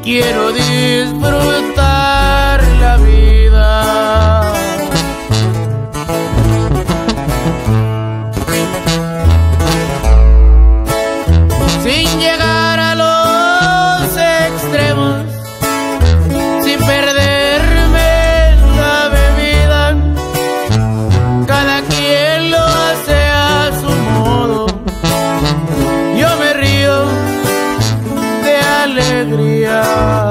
quiero disfrutar la vida. Sin llegar a los extremos, sin perderme en la bebida. Cada quien lo hace a su modo. Yo me río de alegría.